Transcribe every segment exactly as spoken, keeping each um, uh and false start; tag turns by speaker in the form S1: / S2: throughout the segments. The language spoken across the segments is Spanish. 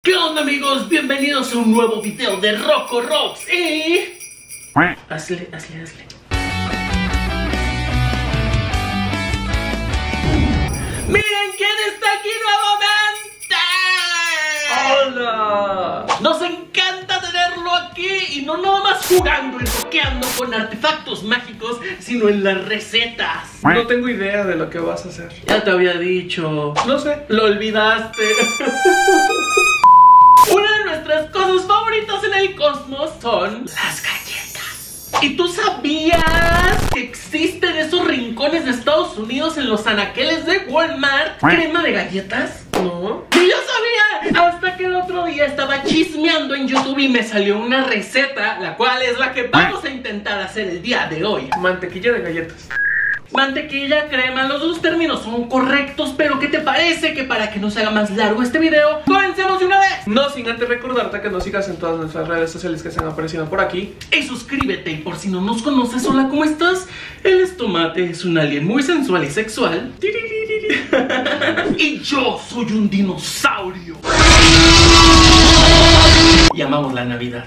S1: ¿Qué onda, amigos? Bienvenidos a un nuevo video de Rocco Rocks y... Hazle, hazle, hazle. ¡Miren quién está aquí nuevamente! ¡Hola! Nos encanta tenerlo aquí y no nada más jugando y roqueando con artefactos mágicos, sino en las recetas.
S2: No tengo idea de lo que vas a hacer.
S1: Ya te había dicho.
S2: No sé.
S1: Lo olvidaste. Una de nuestras cosas favoritas en el cosmos son las galletas. ¿Y tú sabías que existen esos rincones de Estados Unidos en los anaqueles de Walmart? ¿Crema de galletas?
S2: No.
S1: ¡Sí, yo sabía! Hasta que el otro día estaba chismeando en YouTube y me salió una receta, la cual es la que vamos a intentar hacer el día de hoy.
S2: Mantequilla de galletas.
S1: Mantequilla, crema, los dos términos son correctos, pero ¿qué te parece que para que no se haga más largo este video, comencemos de una vez?
S2: No sin antes recordarte que nos sigas en todas nuestras redes sociales que están apareciendo por aquí.
S1: Y suscríbete, y por si no nos conoces, hola, ¿cómo estás? Él es Tomate, es un alien muy sensual y sexual. Y yo soy un dinosaurio. Y amamos la Navidad.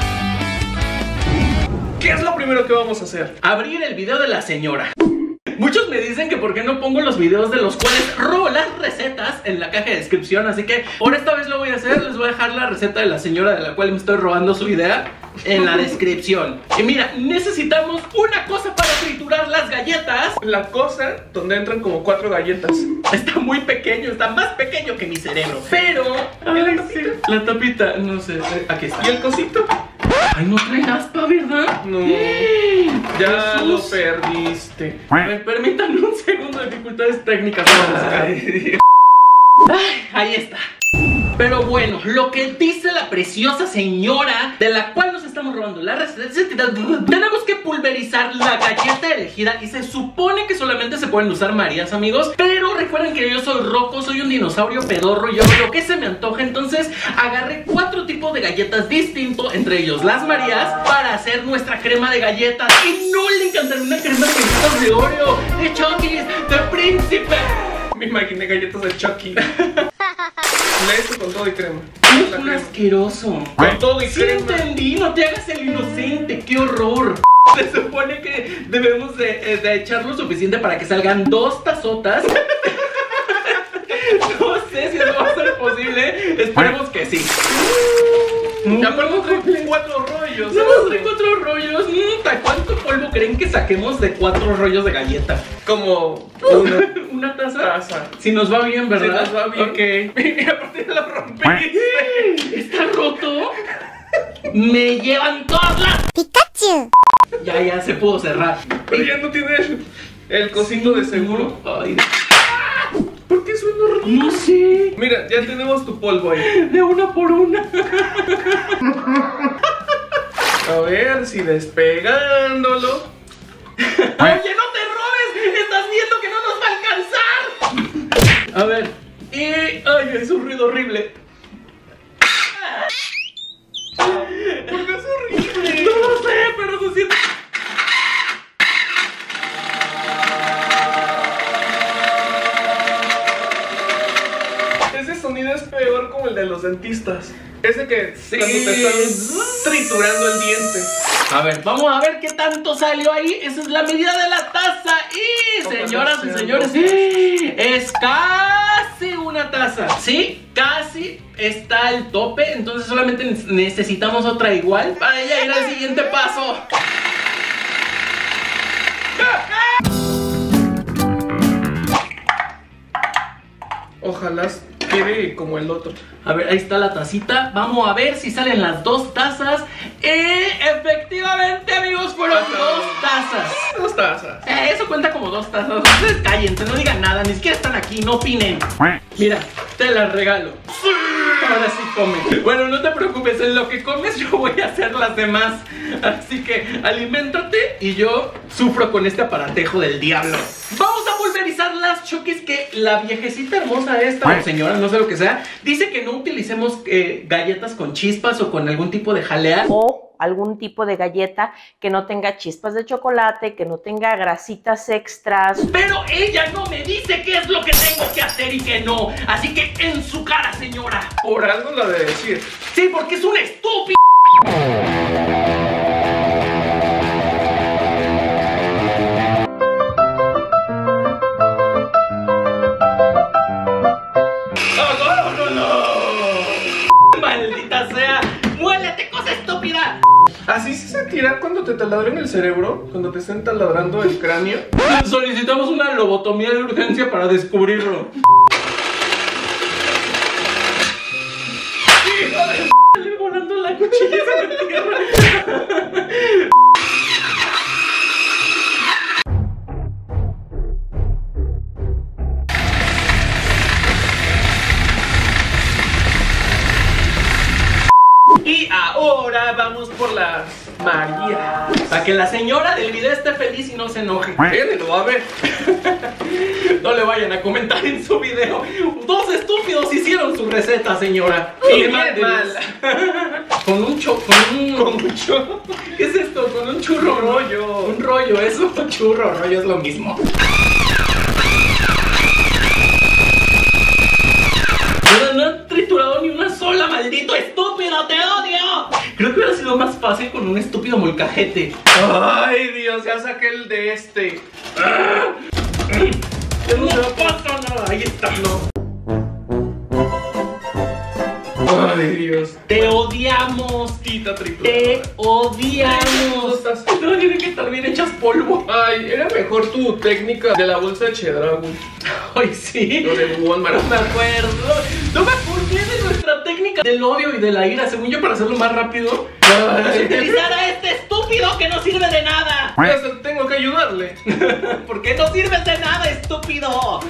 S2: ¿Qué es lo primero que vamos a hacer?
S1: Abrir el video de la señora. Muchos me dicen que por qué no pongo los videos de los cuales robo las recetas en la caja de descripción. Así que por esta vez lo voy a hacer. Les voy a dejar la receta de la señora de la cual me estoy robando su idea en la descripción. Y mira, necesitamos una cosa para triturar las galletas.
S2: La cosa donde entran como cuatro galletas.
S1: Está muy pequeño, está más pequeño que mi cerebro. Pero...
S2: Ay,
S1: ay,
S2: la tapita.
S1: sí, la tapita, no sé, aquí está.
S2: ¿Y el cosito?
S1: Ay, no trae aspa, ¿verdad?
S2: No.
S1: ¡Eh!
S2: Ya
S1: Jesús.
S2: lo perdiste.
S1: Me permitan un segundo de dificultades técnicas.
S2: Ay.
S1: Ay, ahí está. Pero bueno, lo que dice la preciosa señora de la cual nos estamos robando la receta es que tenemos que pulverizar la galleta elegida y se supone que solamente se pueden usar Marías, amigos. Pero recuerden que yo soy Rocco, soy un dinosaurio pedorro, yo hago lo que se me antoja. Entonces agarré cuatro tipos de galletas distintos, entre ellos las Marías, para hacer nuestra crema de galletas. Y no le encantaría una crema de galletas de Oreo, de Chunkies, de Príncipe.
S2: Me imaginé galletas de Chucky. Le esto con todo y crema.
S1: Es
S2: La
S1: un
S2: crema.
S1: asqueroso.
S2: Con todo y
S1: Sí
S2: crema.
S1: entendí, no te hagas el inocente, qué horror. Se supone que debemos de, de echar lo suficiente para que salgan dos tazotas. No sé si eso va a ser posible. Esperemos que sí.
S2: Y aparte trae cuatro rollos.
S1: No nos trae cuatro rollos. ¿Cuánto polvo creen que saquemos de cuatro rollos de galleta?
S2: Como una
S1: ¿Una taza?
S2: taza.
S1: Si nos va bien, ¿verdad?
S2: Si nos va bien.
S1: Ok.
S2: Y aparte lo rompiste.
S1: ¿Está roto? Me llevan todas las...
S3: Pikachu.
S1: Ya, ya se pudo cerrar.
S2: Pero ya no tiene el, el cosito de seguro.
S1: Ay,
S2: ¿Por qué suena horrible?
S1: no sé.
S2: Mira, ya tenemos tu polvo ahí.
S1: De una por una.
S2: A ver si despegándolo.
S1: Oye, no te robes. Estás viendo que no nos va a alcanzar. A ver. Y... Ay, es un ruido horrible.
S2: ¿Por qué es horrible?
S1: No lo sé, pero se siente...
S2: Ese sonido es peor como el de los dentistas. Ese que
S1: Sí.
S2: cuando te están triturando el diente.
S1: A ver, vamos a ver qué tanto salió ahí. Esa es la medida de la taza. Y
S2: Ojalá
S1: señoras y
S2: sean
S1: señores,
S2: dos
S1: es casi una taza. Sí, casi está el tope. Entonces solamente necesitamos otra igual para ya ir al siguiente paso.
S2: Ojalá quede como el otro.
S1: A ver, ahí está la tacita. Vamos a ver si salen las dos tazas. Y efectivamente, amigos, fueron dos tazas.
S2: Dos tazas.
S1: Eh, eso cuenta como dos tazas. Ustedes cállense, no digan nada, ni siquiera están aquí, no opinen. Mira, te las regalo. Ahora sí come. Bueno, no te preocupes, en lo que comes yo voy a hacer las demás. Así que aliméntate y yo sufro con este aparatejo del diablo. Vamos a pulverizar las Chukis, que la viejecita hermosa esta, o señora, no sé lo que sea, dice que no utilicemos eh, galletas con chispas o con algún tipo de jalea.
S3: Oh, algún tipo de galleta que no tenga chispas de chocolate, que no tenga grasitas extras.
S1: Pero ella no me dice qué es lo que tengo que hacer y qué no. Así que en su cara, señora.
S2: Por algo la de decir.
S1: Sí, porque es un estúpido. Maldita sea. ¡Muélete, cosa estúpida!
S2: ¿Así se sentirá cuando te taladren el cerebro? Cuando te estén taladrando el cráneo.
S1: Solicitamos una lobotomía de urgencia para descubrirlo. ¡Hijo de... Sale volando la cuchilla en la tierra! Y ahora vamos por las María. Para que la señora del video esté feliz y no se enoje.
S2: Él lo va a ver.
S1: No le vayan a comentar en su video. Dos estúpidos hicieron su receta, señora.
S2: Y bien mal.
S1: Con un cho... Con un...
S2: Con un churro.
S1: ¿Qué es esto? Con un churro.
S2: Un rollo.
S1: Un rollo, eso. Churro, rollo es lo mismo. Pero no han triturado ni una sola, maldito estúpido, te odio. Creo que hubiera sido más fácil con un estúpido molcajete.
S2: Ay, Dios, ya saqué el de este.
S1: No pasa nada, ahí está, no.
S2: Ay, Dios.
S1: Te odiamos.
S2: Tita triturada.
S1: Te odiamos. No, tienen que estar bien hechas polvo.
S2: Ay, era mejor tu técnica de la bolsa de Chedraui.
S1: Ay, sí.
S2: Lo de Walmart.
S1: No me acuerdo. No me acordé de nuestra técnica del odio y de la ira. Según yo, para hacerlo más rápido,
S2: Ay.
S1: utilizar a este estúpido que no sirve de nada.
S2: Ya sé, tengo que ayudarle.
S1: ¿Por qué no sirves de nada, estúpido?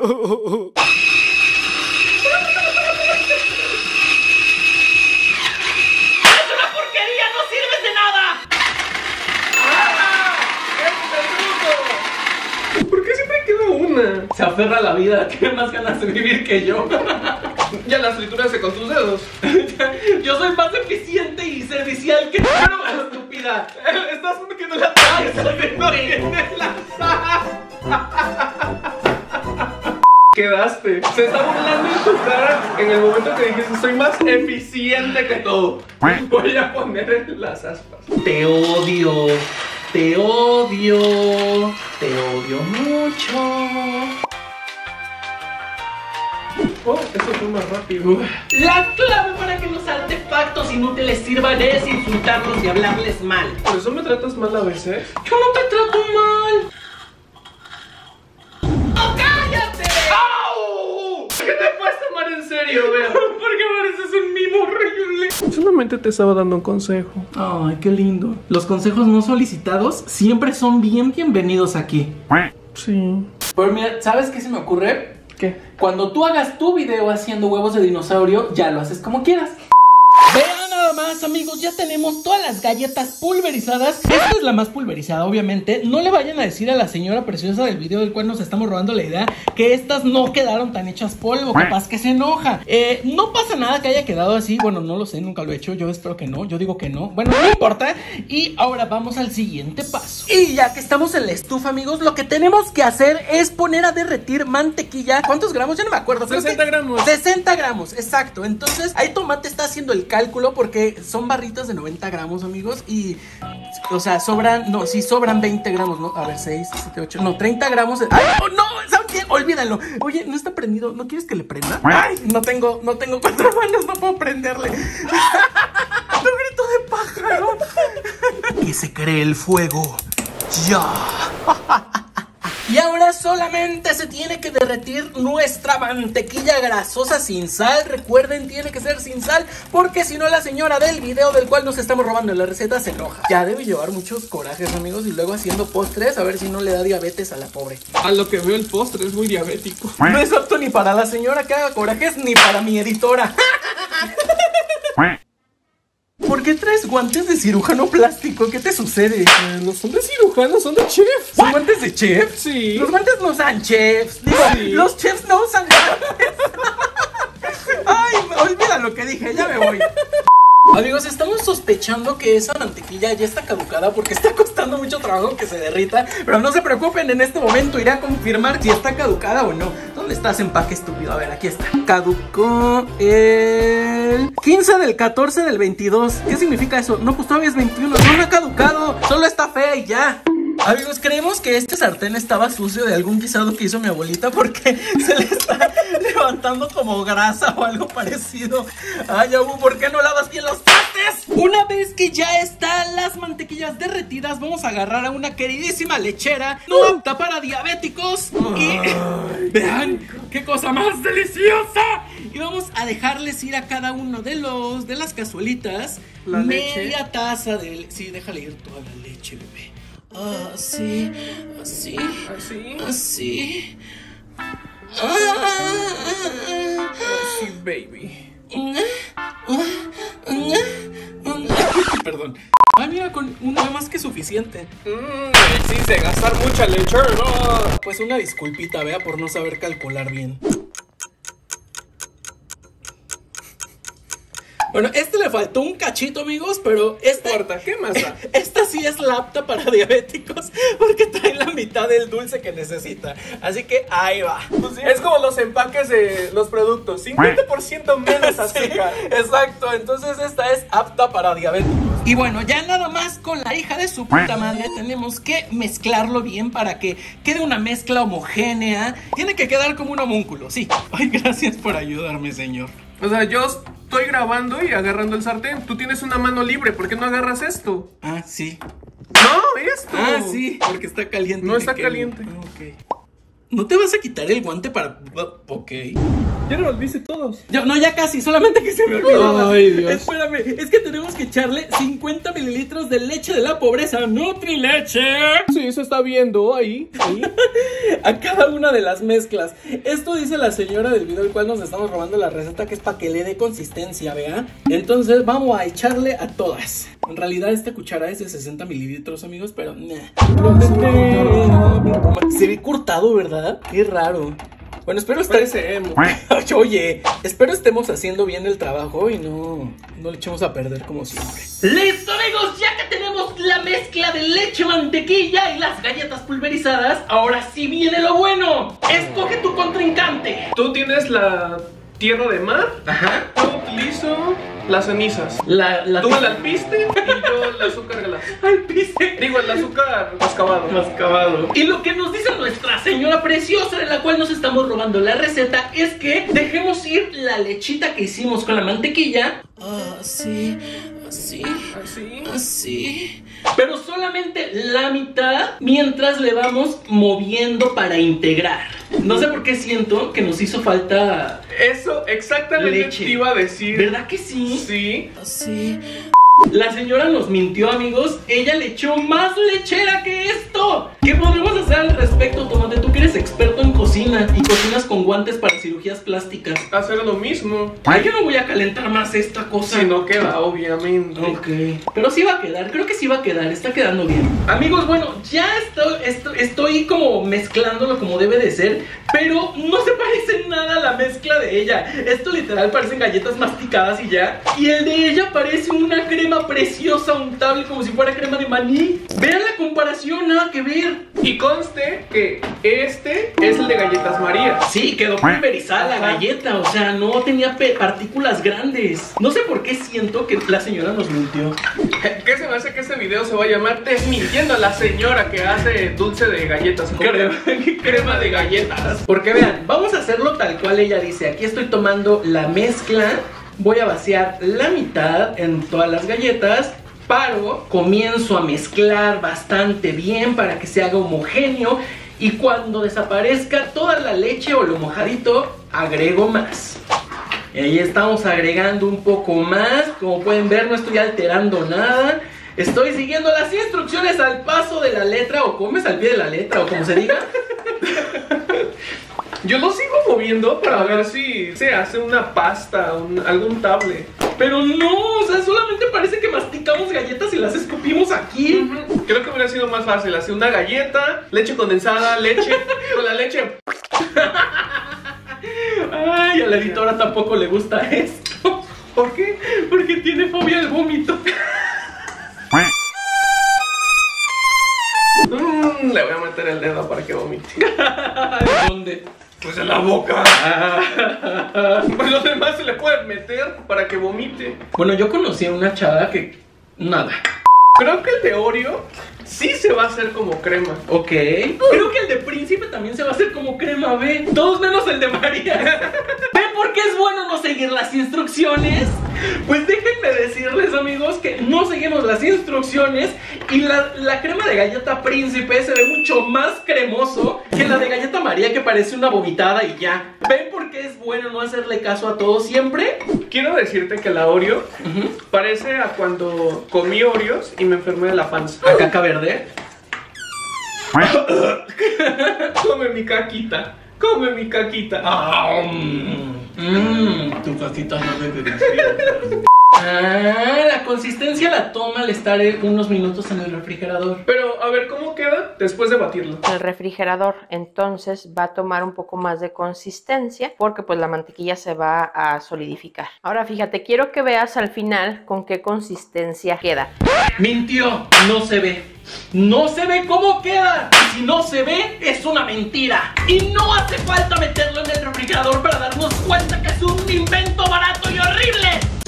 S1: Se aferra a la vida, tiene más ganas de vivir que yo.
S2: Ya las trituraste con tus dedos.
S1: Yo soy más eficiente y servicial que tú, pero estúpida.
S2: Estás metiendo la salsa.
S1: No tienes la salsa.
S2: Quedaste. Se está burlando en tu cara en el momento que dijiste soy más eficiente que todo. Voy a poner las aspas.
S1: Te odio. Te odio. Te odio mucho.
S2: Oh, eso fue más rápido.
S1: La clave para que los artefactos inútiles sirvan es insultarlos y hablarles mal.
S2: ¿Por eso me tratas mal a veces?
S1: Yo no te trato mal. ¡Oh, cállate!
S2: ¡Au! ¿Qué te puedes tomar en serio, Bea?
S1: Porque pareces un mimo horrible.
S2: Solamente te estaba dando un consejo.
S1: Ay, qué lindo. Los consejos no solicitados siempre son bien bienvenidos aquí.
S2: Sí.
S1: Pero mira, ¿sabes qué se me ocurre?
S2: ¿Qué?
S1: Cuando tú hagas tu video haciendo huevos de dinosaurio, ya lo haces como quieras. Vean nada más, amigos, ya tenemos todas las galletas pulverizadas. Esta es la más pulverizada, obviamente. No le vayan a decir a la señora preciosa del video del cual nos estamos robando la idea que estas no quedaron tan hechas polvo, capaz que se enoja. eh, No pasa nada que haya quedado así. Bueno, no lo sé, nunca lo he hecho. Yo espero que no, yo digo que no. Bueno, no importa. Y ahora vamos al siguiente paso. Y ya que estamos en la estufa, amigos, lo que tenemos que hacer es poner a derretir mantequilla. ¿Cuántos gramos? Ya no me acuerdo.
S2: sesenta gramos.
S1: sesenta gramos, exacto. Entonces, ahí Tomate está haciendo el cálculo porque son barritas de noventa gramos, amigos. Y, o sea, sobran, no, sí sobran veinte gramos, ¿no? A ver, seis, siete, ocho, no, treinta gramos. ¡Ay, oh, no! ¿Saben qué? Olvídalo. Oye, no está prendido. ¿No quieres que le prenda? ¡Ay! No tengo, no tengo cuatro manos, no puedo prenderle. ¡Un grito de pájaro! Que se cree el fuego. ¡Ya! Y ahora solamente se tiene que derretir nuestra mantequilla grasosa sin sal. Recuerden, tiene que ser sin sal, porque si no la señora del video del cual nos estamos robando la receta se enoja. Ya debe llevar muchos corajes, amigos, y luego haciendo postres, a ver si no le da diabetes a la pobre.
S2: A lo que veo el postre es muy diabético.
S1: No es apto ni para la señora que haga corajes, ni para mi editora. ¿Por qué traes guantes de cirujano plástico? ¿Qué te sucede?
S2: Eh, no son de cirujano, son de chef.
S1: ¿Son guantes de chef?
S2: Sí.
S1: Los guantes no usan chefs. Digo,
S2: Sí.
S1: los chefs no usan guantes. Ay, olvida lo que dije, ya me voy. Amigos, estamos sospechando que esa mantequilla ya está caducada porque está costando mucho trabajo que se derrita. Pero no se preocupen, en este momento iré a confirmar si está caducada o no. ¿Dónde está ese empaque estúpido? A ver, aquí está. Caducó el quince del catorce del veintidós. ¿Qué significa eso? No, pues todavía es veintiuno. No, no ha caducado, solo está fea y ya. Amigos, creemos que este sartén estaba sucio de algún guisado que hizo mi abuelita porque se le está levantando como grasa o algo parecido. Ay, Abu, ¿por qué no lavas bien los trastes? Una vez que ya están las mantequillas derretidas, vamos a agarrar a una queridísima lechera no apta para diabéticos. Y vean qué cosa más deliciosa. Y vamos a dejarles ir a cada uno de los de las cazuelitas
S2: La
S1: media
S2: leche.
S1: taza de... Sí, déjale ir toda la leche, bebé. Así, así,
S2: Así.
S1: así.
S2: Sí, baby.
S1: Perdón. Ay, mira, con una más que suficiente.
S2: Mmm, sí, se gastar mucha leche, ¿no?
S1: Pues una disculpita, vea, por no saber calcular bien. Bueno, este le faltó un cachito, amigos, pero este...
S2: No importa, ¿qué más da?
S1: Esta sí es la apta para diabéticos porque trae la mitad del dulce que necesita. Así que ahí va.
S2: Es como los empaques de los productos, cincuenta por ciento menos azúcar.
S1: Sí, exacto, entonces esta es apta para diabéticos. Y bueno, ya nada más con la hija de su puta madre tenemos que mezclarlo bien para que quede una mezcla homogénea. Tiene que quedar como un homúnculo, sí. Ay, gracias por ayudarme, señor.
S2: O sea, yo estoy grabando y agarrando el sartén. Tú tienes una mano libre, ¿por qué no agarras esto?
S1: Ah, sí.
S2: No, esto.
S1: Ah, sí, porque está caliente.
S2: No
S1: y
S2: está
S1: me quemo.
S2: caliente.
S1: Ah, ok. ¿No te vas a quitar el guante para...? Ok.
S2: Ya lo olvidé todos.
S1: Ya, no, ya casi, solamente que se me olvidó.
S2: Ay, Dios.
S1: Espérame, es que tenemos que echarle cincuenta mililitros de leche de la pobreza, Nutrileche,
S2: Sí, se está viendo ahí. ahí.
S1: a cada una de las mezclas. Esto dice la señora del video, el cual nos estamos robando la receta, que es para que le dé consistencia, ¿vea? Entonces vamos a echarle a todas. En realidad esta cuchara es de sesenta mililitros, amigos, pero... Nah. Se ve cortado, ¿verdad? Qué raro. Bueno, espero estar...
S2: Parece emo.
S1: Oye, espero estemos haciendo bien el trabajo y no, no le echemos a perder como siempre. ¡Listo, amigos! Ya que tenemos la mezcla de leche, mantequilla y las galletas pulverizadas, ahora sí viene lo bueno. Escoge tu contrincante.
S2: Tú tienes la tierra de mar.
S1: Ajá.
S2: Yo utilizo las cenizas.
S1: La, la
S2: Tú el alpiste y yo el azúcar glass.
S1: alpiste.
S2: Digo, el azúcar mascabado.
S1: Mascabado. Y lo que nos dice nuestra señora preciosa, de la cual nos estamos robando la receta, es que dejemos ir la lechita que hicimos con la mantequilla. Así, así,
S2: Así.
S1: así. Pero solamente la mitad mientras le vamos moviendo para integrar. No sé por qué siento que nos hizo falta...
S2: Eso exactamente
S1: Leche.
S2: te iba a decir.
S1: ¿Verdad que sí?
S2: Sí.
S1: Así. La señora nos mintió, amigos. Ella le echó más lechera que esto. ¿Qué podemos hacer al respecto, Tomate? Tú que eres experto en cocina y cocinas con guantes para cirugías plásticas.
S2: Hacer lo mismo.
S1: Ay, yo no voy a calentar más esta cosa.
S2: Si no queda, obviamente.
S1: Ok, pero sí va a quedar, creo que sí va a quedar, está quedando bien. Amigos, bueno, ya estoy, estoy, estoy como mezclándolo como debe de ser, pero no se parece en nada a la mezcla de ella. Esto literal parecen galletas masticadas y ya. Y el de ella parece una crema preciosa, untable, como si fuera crema de maní. Vean la comparación, nada que ver.
S2: Y conste que este es el de galletas María.
S1: Sí, quedó pulverizada la galleta, o sea, no tenía partículas grandes. No sé por qué siento que la señora nos mintió.
S2: ¿Qué se me hace que este video se va a llamar Desmintiendo a la señora que hace dulce de galletas?
S1: Crema,
S2: crema de galletas.
S1: Porque vean, vamos a hacerlo tal cual ella dice. Aquí estoy tomando la mezcla. Voy a vaciar la mitad en todas las galletas. Paro, comienzo a mezclar bastante bien para que se haga homogéneo. Y cuando desaparezca toda la leche o lo mojadito, agrego más. Y ahí estamos agregando un poco más. Como pueden ver, no estoy alterando nada. Estoy siguiendo las instrucciones al paso de la letra, o comes al pie de la letra, o como se diga.
S2: Yo lo sigo moviendo para ver si se hace una pasta, un, algún table.
S1: Pero no, o sea, solamente parece que masticamos galletas y las escupimos aquí.
S2: Uh-huh. Creo que hubiera sido más fácil hacer una galleta, leche condensada, leche, con la leche.
S1: Ay, a la editora tampoco le gusta esto.
S2: ¿Por qué?
S1: Porque tiene fobia al vómito.
S2: Mm, le voy a meter el dedo para que vomite.
S1: ¿Dónde?
S2: Pues en la boca. Pues los demás se le pueden meter para que vomite.
S1: Bueno, yo conocí a una chava que... nada.
S2: Creo que el de Oreo sí se va a hacer como crema.
S1: Ok. Creo que el de Príncipe también se va a hacer como crema, ¿ve? Todos menos el de María. ¿Ven por qué es bueno no seguir las instrucciones? Pues déjenme decirles, amigos, que no seguimos las instrucciones y la, la crema de galleta Príncipe se ve mucho más cremoso que la de galleta María, que parece una vomitada y ya. ¿Ven por qué es bueno no hacerle caso a todos siempre?
S2: Quiero decirte que la Oreo
S1: Uh-huh.
S2: parece a cuando comí Oreos y me enfermé de la panza.
S1: ¿A caca verde?
S2: Come mi caquita, come mi caquita.
S1: Ah, mmm, tu casita no debe decir. Ah, la consistencia la toma al estar unos minutos en el refrigerador.
S2: Pero a ver, ¿cómo queda después de batirlo?
S3: El refrigerador entonces va a tomar un poco más de consistencia porque pues la mantequilla se va a solidificar. Ahora fíjate, quiero que veas al final con qué consistencia queda.
S1: Mintió, no se ve. No se ve cómo queda. Y si no se ve, es una mentira. Y no hace falta meterlo en el refrigerador para darnos cuenta que es un invento barato y horrible.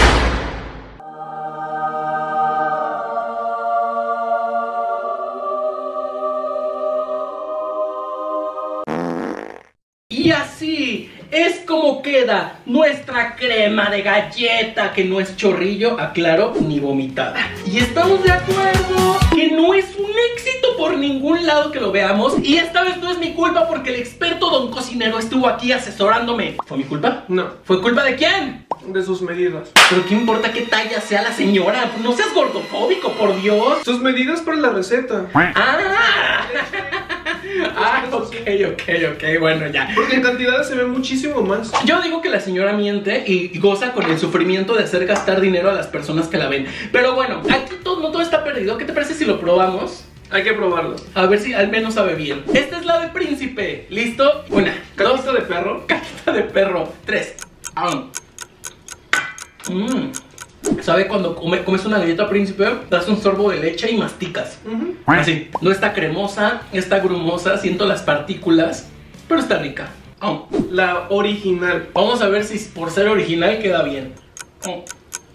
S1: Y así es como queda nuestra crema de galleta, que no es chorrillo, aclaro, ni vomitada. Y estamos de acuerdo que no es un éxito por ningún lado que lo veamos. Y esta vez no es mi culpa porque el experto don cocinero estuvo aquí asesorándome. ¿Fue mi culpa?
S2: No.
S1: ¿Fue culpa de quién?
S2: De sus medidas.
S1: Pero qué importa qué talla sea la señora. No seas gordofóbico, por Dios.
S2: Sus medidas para la receta.
S1: Ah, ah, ok, ok, ok, bueno, ya.
S2: Porque en cantidades se ve muchísimo más.
S1: Yo digo que la señora miente y goza con el sufrimiento de hacer gastar dinero a las personas que la ven. Pero bueno, aquí todo, no todo está perdido. ¿Qué te parece si lo probamos?
S2: Hay que probarlo.
S1: A ver si al menos sabe bien. Esta es la de Príncipe. ¿Listo? Una,
S2: ¿Caquita
S1: dos,
S2: de perro?
S1: caquita de perro. Tres. Ah. Mmm. ¿Sabe cuando come- comes una galleta Príncipe? Das un sorbo de leche y masticas.
S2: Uh-huh.
S1: Así. No está cremosa, está grumosa, siento las partículas, pero está rica. Oh.
S2: La original.
S1: Vamos a ver si por ser original queda bien. Oh.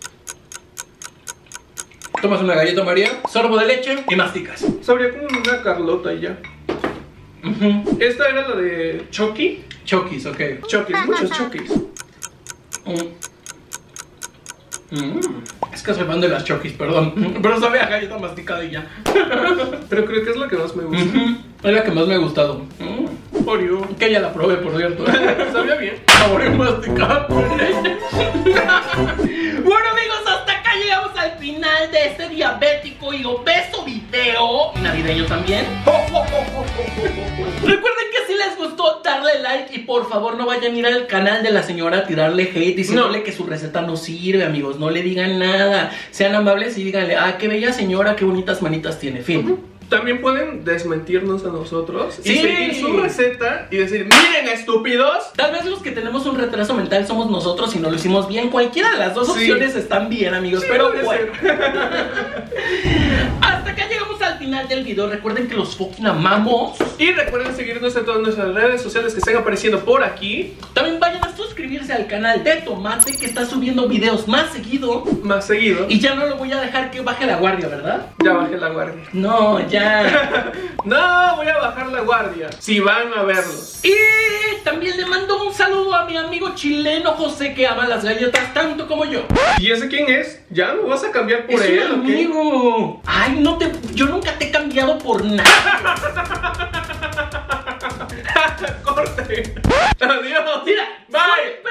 S1: Tomas una galleta María, sorbo de leche y masticas.
S2: Sabría como una Carlota y ya.
S1: Uh-huh.
S2: Esta era la de Chucky.
S1: Chokis, ok.
S2: Chokis, muchos Chokis.
S1: Mm. Mm. Es que soy fan de las Chokis, perdón. Pero sabe a galleta masticada y ya.
S2: Pero creo que es la que más me gusta.
S1: Uh-huh. Es la que más me ha gustado. Mm.
S2: Oreo.
S1: Que ya la probé, por cierto.
S2: Sabía bien.
S1: Sabor masticado con leche. Bueno, amigos, hasta acá llegamos al final de este diabético y obeso video. Navideño también. Recuerden que si les gustó, darle like y por favor no vayan a ir al canal de la señora a tirarle hate diciéndole
S2: No.
S1: que su receta no sirve, amigos. No le digan nada. Sean amables y díganle, ah, qué bella señora, qué bonitas manitas tiene. Fin.
S2: También pueden desmentirnos a nosotros y
S1: Sí.
S2: seguir su receta y decir, miren estúpidos.
S1: Tal vez los que tenemos un retraso mental somos nosotros y no lo hicimos bien. Cualquiera de las dos
S2: Sí.
S1: opciones están bien, amigos.
S2: Sí,
S1: pero
S2: puede
S1: bueno.
S2: ser.
S1: Hasta acá llegamos al final del video. Recuerden que los fucking amamos.
S2: Y recuerden seguirnos en todas nuestras redes sociales que están apareciendo por aquí.
S1: También vayan a suscribirse al canal de Tomate, que está subiendo videos más seguido.
S2: Más seguido.
S1: Y ya no lo voy a dejar que baje la guardia, ¿verdad?
S2: Ya bajé la guardia.
S1: No, ya.
S2: No, voy a bajar la guardia. Si van a verlos.
S1: Y también le mando un saludo a mi amigo chileno José, que ama las galletas tanto como yo.
S2: ¿Y ese quién es? ¿Ya me vas a cambiar por
S1: Es
S2: él
S1: un
S2: o qué?
S1: amigo. Ay, no te, yo nunca te he cambiado por nada.
S2: Corte. Adiós.
S1: Mira,
S2: Bye.